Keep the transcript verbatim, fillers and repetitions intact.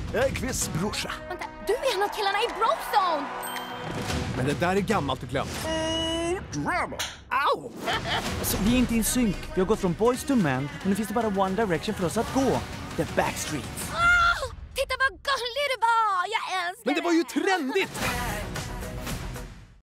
Jag är Kvists brorsa. Vänta, du är en av killarna i Brozone! Men det där är gammalt och glömt. Drama! Au! Alltså, vi är inte i synk. Vi har gått från boys to men, men nu finns det bara one direction för oss att gå. The Backstreets. Oh, titta vad gullig du var! Jag älskar Men det var ju trendigt!